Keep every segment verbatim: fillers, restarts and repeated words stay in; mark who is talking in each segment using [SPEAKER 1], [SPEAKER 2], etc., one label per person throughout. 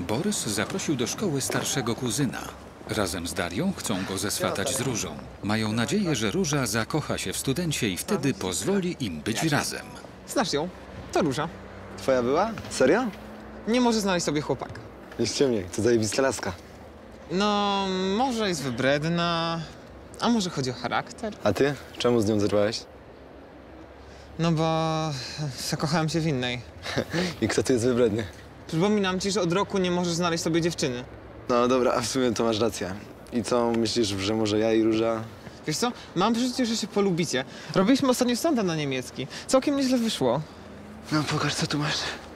[SPEAKER 1] Borys zaprosił do szkoły starszego kuzyna. Razem z Darią chcą go zeswatać z Różą. Mają nadzieję, że Róża zakocha się w studencie i wtedy pozwoli im być razem.
[SPEAKER 2] Znasz ją? To Róża.
[SPEAKER 3] Twoja była? Serio?
[SPEAKER 2] Nie może znaleźć sobie chłopaka.
[SPEAKER 3] Nie ściemniej, to zajebista laska.
[SPEAKER 2] No, może jest wybredna, a może chodzi o charakter?
[SPEAKER 3] A ty? Czemu z nią zerwałeś?
[SPEAKER 2] No bo zakochałem się w innej.
[SPEAKER 3] I kto tu jest wybredny?
[SPEAKER 2] Przypominam ci, że od roku nie możesz znaleźć sobie dziewczyny.
[SPEAKER 3] No dobra, a w sumie to masz rację. I co, myślisz, że może ja i Róża?
[SPEAKER 2] Wiesz co, mam przeczucie, że się polubicie. Robiliśmy ostatnio sondę na niemiecki. Całkiem nieźle wyszło.
[SPEAKER 3] No pokaż, co tu masz.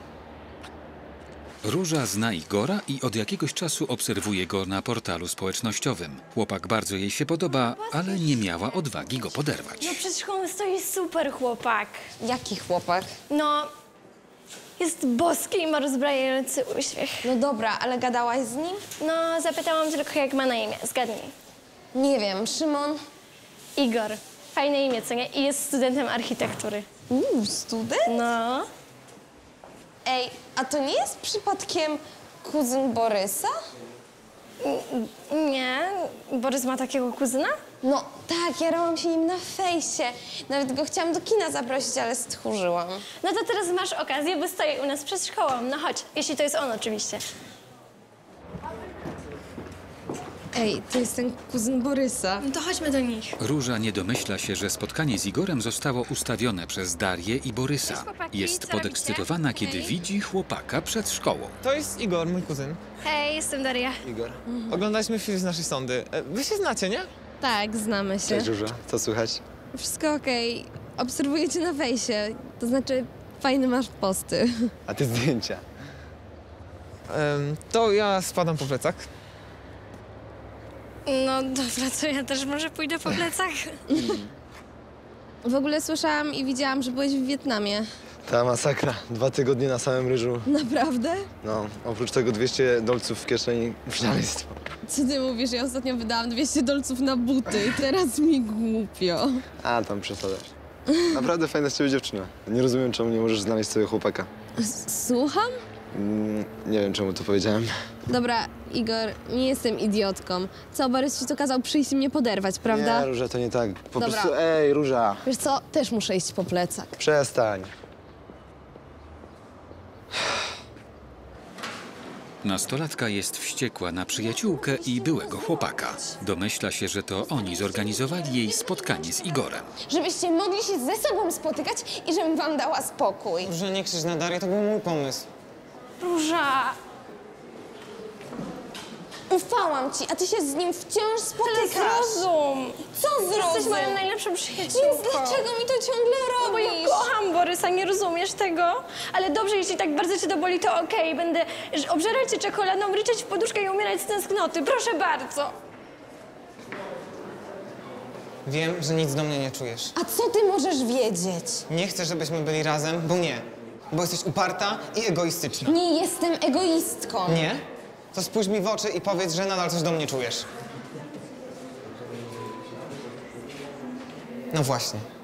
[SPEAKER 1] Róża zna Igora i od jakiegoś czasu obserwuje go na portalu społecznościowym. Chłopak bardzo jej się podoba, ale nie miała odwagi go poderwać.
[SPEAKER 4] No przed szkołą stoi super chłopak.
[SPEAKER 5] Jaki chłopak?
[SPEAKER 4] No, jest boski i ma rozbrajający uśmiech.
[SPEAKER 5] No dobra, ale gadałaś z nim?
[SPEAKER 4] No, zapytałam tylko, jak ma na imię. Zgadnij.
[SPEAKER 5] Nie wiem, Szymon?
[SPEAKER 4] Igor. Fajne imię, co nie? I jest studentem architektury.
[SPEAKER 5] Uuu, student?
[SPEAKER 4] No.
[SPEAKER 5] Ej, a to nie jest przypadkiem kuzyn Borysa?
[SPEAKER 4] Nie. Borys ma takiego kuzyna?
[SPEAKER 5] No tak, jarałam się nim na fejsie. Nawet go chciałam do kina zaprosić, ale stchórzyłam.
[SPEAKER 4] No to teraz masz okazję, bo stoi u nas przed szkołą. No chodź, jeśli to jest on oczywiście.
[SPEAKER 5] Ej, to jest ten kuzyn Borysa.
[SPEAKER 4] No to chodźmy do nich.
[SPEAKER 1] Róża nie domyśla się, że spotkanie z Igorem zostało ustawione przez Darię i Borysa.
[SPEAKER 4] Cześć, chłopaki,
[SPEAKER 1] Jest
[SPEAKER 4] co
[SPEAKER 1] podekscytowana,
[SPEAKER 4] robicie?
[SPEAKER 1] kiedy
[SPEAKER 4] Hej.
[SPEAKER 1] widzi chłopaka przed szkołą.
[SPEAKER 2] To jest Igor, mój kuzyn.
[SPEAKER 4] Hej, jestem Daria.
[SPEAKER 3] Igor.
[SPEAKER 2] Oglądaliśmy film z naszej sondy. E, Wy się znacie, nie?
[SPEAKER 5] Tak, znamy się.
[SPEAKER 3] Cześć Róża, co słychać?
[SPEAKER 5] Wszystko okej. Obserwuję cię na fejsie. To znaczy, fajne masz posty.
[SPEAKER 3] A ty zdjęcia.
[SPEAKER 2] Em, to ja spadam po plecach.
[SPEAKER 4] No dobra, to ja też może pójdę po plecach.
[SPEAKER 5] W ogóle słyszałam i widziałam, że byłeś w Wietnamie.
[SPEAKER 3] Ta masakra. Dwa tygodnie na samym ryżu.
[SPEAKER 5] Naprawdę?
[SPEAKER 3] No, oprócz tego dwieście dolców w kieszeni. Szaleństwo.
[SPEAKER 5] Co ty mówisz? Ja ostatnio wydałam dwieście dolców na buty i teraz mi głupio.
[SPEAKER 3] A, tam przesadzasz. Naprawdę fajna z ciebie dziewczyna. Nie rozumiem, czemu nie możesz znaleźć sobie chłopaka.
[SPEAKER 5] S- Słucham?
[SPEAKER 3] Mm, nie wiem, czemu to powiedziałem.
[SPEAKER 5] Dobra, Igor, nie jestem idiotką. Co, Borys ci to kazał przyjść i mnie poderwać, prawda?
[SPEAKER 3] Nie, Róża, to nie tak. Po
[SPEAKER 5] Dobra.
[SPEAKER 3] prostu, ej, Róża,
[SPEAKER 5] Wiesz co, też muszę iść po plecak.
[SPEAKER 3] przestań.
[SPEAKER 1] Nastolatka jest wściekła na przyjaciółkę i byłego chłopaka. Domyśla się, że to oni zorganizowali jej spotkanie z Igorem.
[SPEAKER 5] Żebyście mogli się ze sobą spotykać i żebym wam dała spokój.
[SPEAKER 2] Róża, nie krzycz na Darię, to był mój pomysł.
[SPEAKER 4] Róża.
[SPEAKER 5] Ufałam ci, a ty się z nim wciąż
[SPEAKER 4] Ale
[SPEAKER 5] spotykasz.
[SPEAKER 4] zrozum.
[SPEAKER 5] Co zrozum?
[SPEAKER 4] Jesteś moją najlepszą przyjaciółką.
[SPEAKER 5] Więc dlaczego mi to ciągle
[SPEAKER 4] No bo ja
[SPEAKER 5] robisz?
[SPEAKER 4] kocham Borysa, nie rozumiesz tego? Ale dobrze, jeśli tak bardzo cię to boli, to okej. Będę ż- obżerać cię czekoladą, ryczeć w poduszkę i umierać z tęsknoty. Proszę bardzo.
[SPEAKER 2] Wiem, że nic do mnie nie czujesz.
[SPEAKER 5] A co ty możesz wiedzieć?
[SPEAKER 2] Nie chcę, żebyśmy byli razem, bo nie. Bo jesteś uparta i egoistyczna.
[SPEAKER 5] Nie jestem egoistką.
[SPEAKER 2] Nie? To spójrz mi w oczy i powiedz, że nadal coś do mnie czujesz. No właśnie.